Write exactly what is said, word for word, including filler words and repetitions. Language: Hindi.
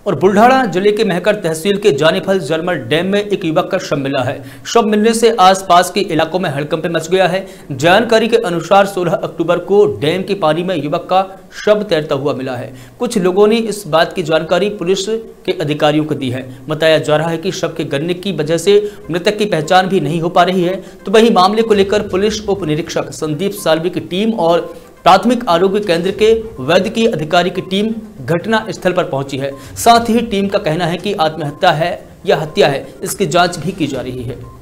और बुल्ढाना जिले के मेहकर तहसील के जानीफल जरमल डैम में एक युवक का शव मिला है। शव मिलने से आसपास के इलाकों में हड़कंप मच गया है। जानकारी के अनुसार सोलह अक्टूबर को डैम के पानी में युवक का शव तैरता हुआ मिला है। कुछ लोगों ने इस बात की जानकारी पुलिस के अधिकारियों को दी है। बताया जा रहा है कि शव के गिरने की वजह से मृतक की पहचान भी नहीं हो पा रही है। तो वहीं मामले को लेकर पुलिस उप निरीक्षक संदीप सालवी की टीम और प्राथमिक आरोग्य केंद्र के वैद्यकीय अधिकारी की टीम घटना स्थल पर पहुंची है। साथ ही टीम का कहना है कि आत्महत्या है या हत्या है, इसकी जांच भी की जा रही है।